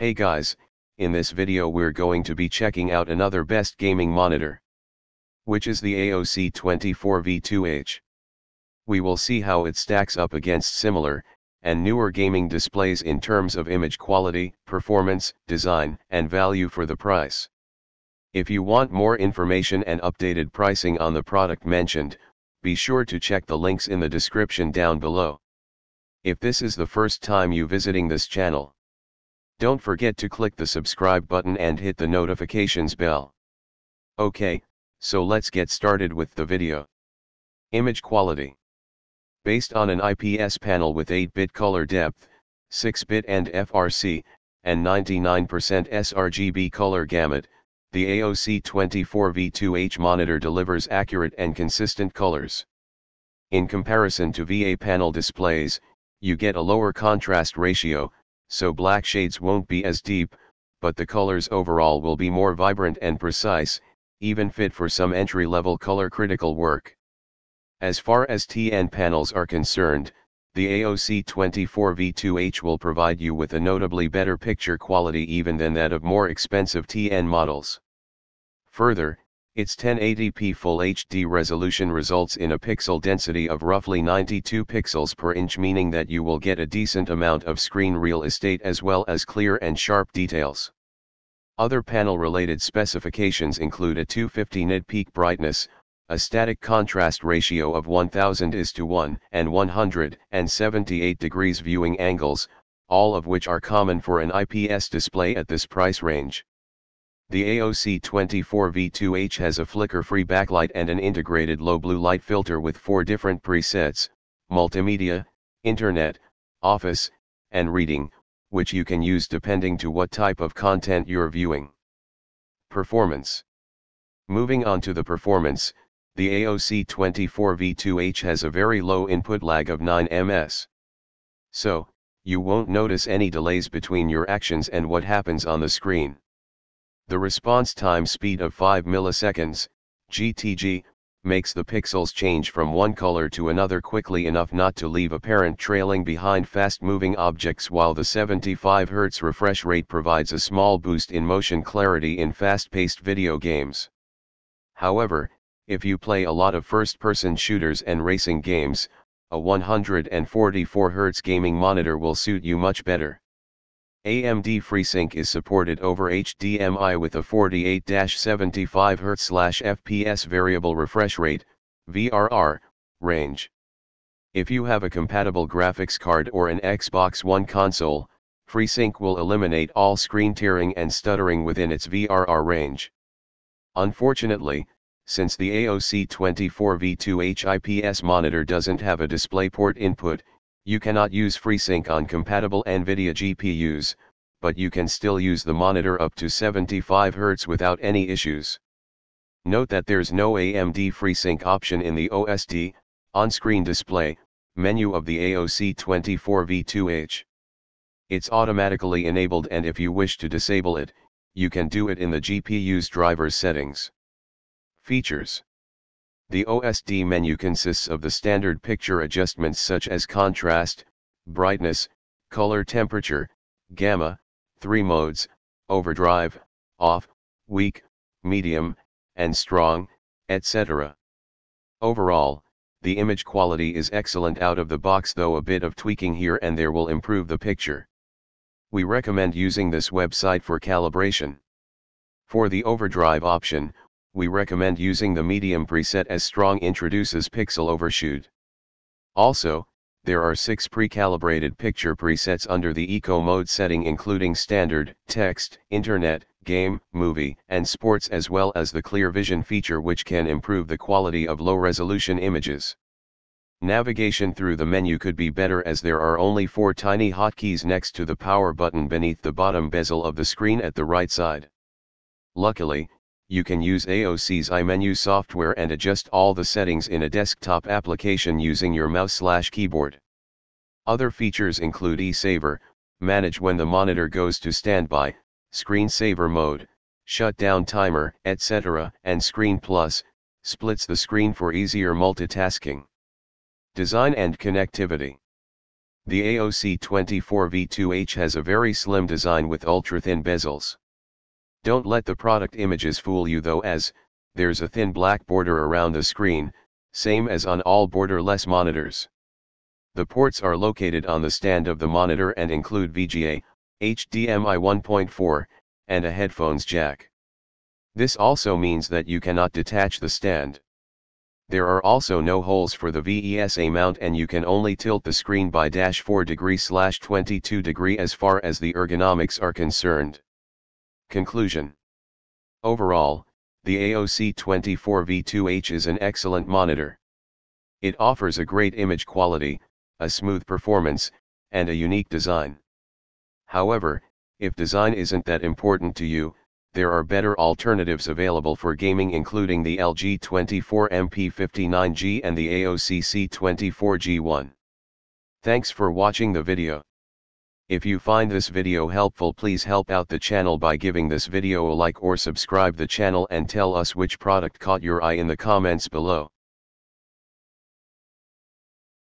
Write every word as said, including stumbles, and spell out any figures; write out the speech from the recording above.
Hey guys, in this video we're going to be checking out another best gaming monitor, which is the A O C twenty-four V two H. We will see how it stacks up against similar and newer gaming displays in terms of image quality, performance, design, and value for the price. If you want more information and updated pricing on the product mentioned, be sure to check the links in the description down below. If this is the first time you visiting this channel, don't forget to click the subscribe button and hit the notifications bell. Okay, so let's get started with the video. Image quality. Based on an I P S panel with eight bit color depth, six bit and F R C, and ninety-nine percent sRGB color gamut, the A O C twenty-four V two H monitor delivers accurate and consistent colors. In comparison to V A panel displays, you get a lower contrast ratio, so black shades won't be as deep, but the colors overall will be more vibrant and precise, even fit for some entry-level color-critical work. As far as T N panels are concerned, the A O C twenty-four V two H will provide you with a notably better picture quality even than that of more expensive T N models. Further, its ten eighty p Full H D resolution results in a pixel density of roughly ninety-two pixels per inch, meaning that you will get a decent amount of screen real estate as well as clear and sharp details. Other panel-related specifications include a two hundred fifty nit peak brightness, a static contrast ratio of one thousand is to one, and one hundred seventy-eight degrees viewing angles, all of which are common for an I P S display at this price range. The A O C twenty-four V two H has a flicker-free backlight and an integrated low blue light filter with four different presets: multimedia, internet, office, and reading, which you can use depending to what type of content you're viewing. Performance. Moving on to the performance, the A O C twenty-four V two H has a very low input lag of nine milliseconds. So, you won't notice any delays between your actions and what happens on the screen. The response time speed of five milliseconds, G T G, makes the pixels change from one color to another quickly enough not to leave apparent trailing behind fast-moving objects, while the seventy-five hertz refresh rate provides a small boost in motion clarity in fast-paced video games. However, if you play a lot of first-person shooters and racing games, a one hundred forty-four hertz gaming monitor will suit you much better. A M D FreeSync is supported over H D M I with a forty-eight to seventy-five hertz F P S variable refresh rate, V R R, range. If you have a compatible graphics card or an Xbox One console, FreeSync will eliminate all screen tearing and stuttering within its V R R range. Unfortunately, since the A O C twenty-four V two H I P S monitor doesn't have a DisplayPort input, you cannot use FreeSync on compatible NVIDIA G P Us, but you can still use the monitor up to seventy-five hertz without any issues. Note that there's no A M D FreeSync option in the O S D, on-screen display, menu of the A O C twenty-four V two H. It's automatically enabled, and if you wish to disable it, you can do it in the G P U's driver's settings. Features. The O S D menu consists of the standard picture adjustments such as contrast, brightness, color temperature, gamma, three modes, overdrive, off, weak, medium, and strong, et cetera. Overall, the image quality is excellent out of the box, though a bit of tweaking here and there will improve the picture. We recommend using this website for calibration. For the overdrive option, we recommend using the medium preset, as strong introduces pixel overshoot. Also, there are six pre-calibrated picture presets under the Eco mode setting, including standard, text, internet, game, movie, and sports, as well as the clear vision feature, which can improve the quality of low-resolution images. Navigation through the menu could be better, as there are only four tiny hotkeys next to the power button beneath the bottom bezel of the screen at the right side. Luckily, you can use A O C's iMenu software and adjust all the settings in a desktop application using your mouse/keyboard. Other features include eSaver, manage when the monitor goes to standby, screensaver mode, shutdown timer, et cetera, and Screen Plus, splits the screen for easier multitasking. Design and connectivity. The A O C twenty-four V two H has a very slim design with ultra-thin bezels. Don't let the product images fool you though, as there's a thin black border around the screen, same as on all borderless monitors. The ports are located on the stand of the monitor and include V G A, H D M I one point four, and a headphones jack. This also means that you cannot detach the stand. There are also no holes for the V E S A mount, and you can only tilt the screen by four degree slash twenty-two degree as far as the ergonomics are concerned. Conclusion. Overall, the A O C twenty-four V two H is an excellent monitor. It offers a great image quality, a smooth performance, and a unique design. However, if design isn't that important to you, there are better alternatives available for gaming, including the L G twenty-four M P fifty-nine G and the A O C C twenty-four G one. Thanks for watching the video. If you find this video helpful, please help out the channel by giving this video a like or subscribe the channel, and tell us which product caught your eye in the comments below.